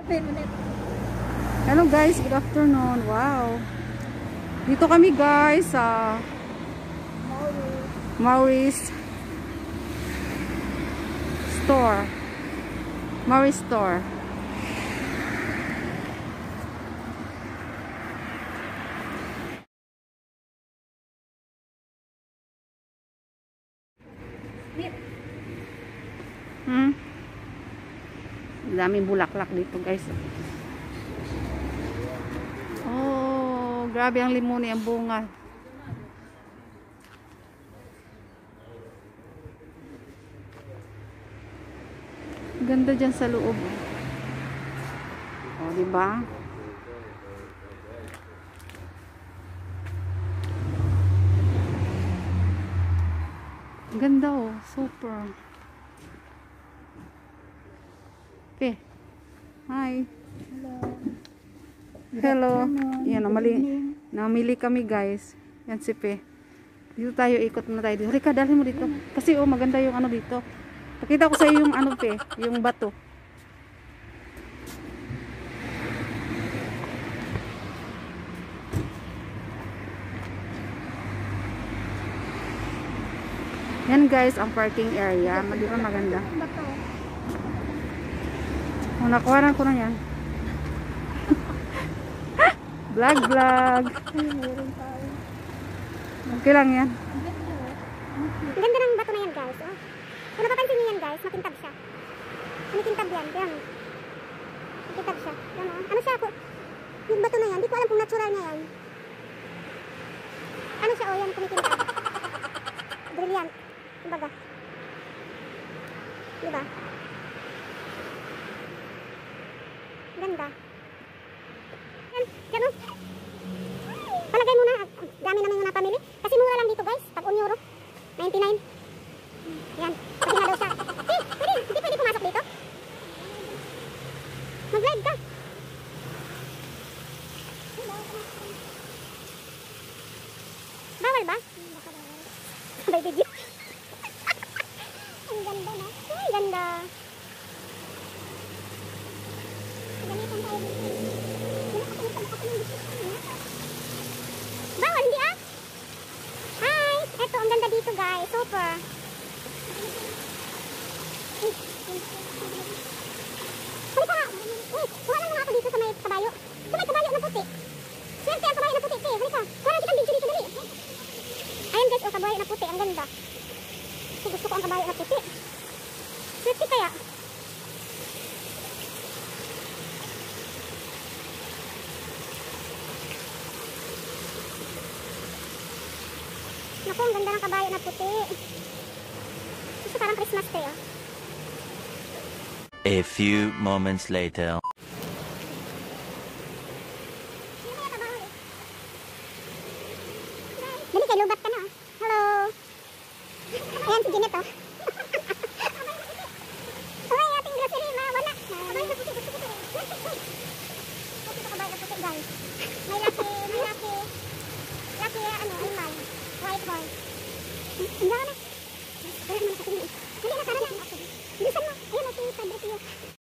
Hello guys, good afternoon. Wow. Dito kami guys sa Maurice Store. Maurice Store. Daming bulaklak dito guys. Oh, grabe ang limoni ang bunga. Ganda dyan sa loob. Oh, diba? Ganda oh, super. Okay. Hi. Hello. Yan, namili kami guys. Yan si Pe. Dito tayo, ikot na tayo dito. Rika, dalhin mo dito. Kasi oh, maganda yung ano dito. Pakita ko sa iyo yung ano Pe, yung bato. Yan guys, ang parking area. Di ba maganda? Oh, nakuha ko na yan. Vlog. Okay lang yan. Ang ganda ng bato na yan guys. Oh. Kung napapansin niyo yan guys, makintab siya. Kumikintab yan. Kaya makintab siya. Yan, oh. Ano siya po? Yung bato na yan, di ko alam kung natural na yan. Ano siya? Oh, yan, kumikintab. Brilliant. Kumbaga. Diba? Ganda. Yan o. Palagay muna. Dami naman yung napamili. Kasi mura lang dito guys. Tag €1. 99. Yan. Pati nga daw siya. Hindi pwede pumasok dito. Mag-live ka. Bawal ba? Sabay video. Ang ganda na. Ay, ganda. Bawal, hindi ah. Hi! Eto, ang ganda dito guys. Super. Halika nga. Kuha lang ako dito sa may kabayo. Sa may kabayo na puti. Swerte ang kabayo na puti. Halika. Kuha lang kitang video dito dali. Ayan guys, kabayo na puti. Ang ganda. Gusto ko ang kabayo na puti. Swerte kaya. Naku, ang ganda ng kabayo na puti. Gusto parang Christmas tree, oh. A few moments later. Dali kay lubat ka na, oh. Hello. Ayan si Jeanette, oh. Ay, ating grocery, wala. Kabayo na puti, gusto ko to. Gusto ko kabayo na puti, guys. May laki, ano, ayman. White horse. Ang gana.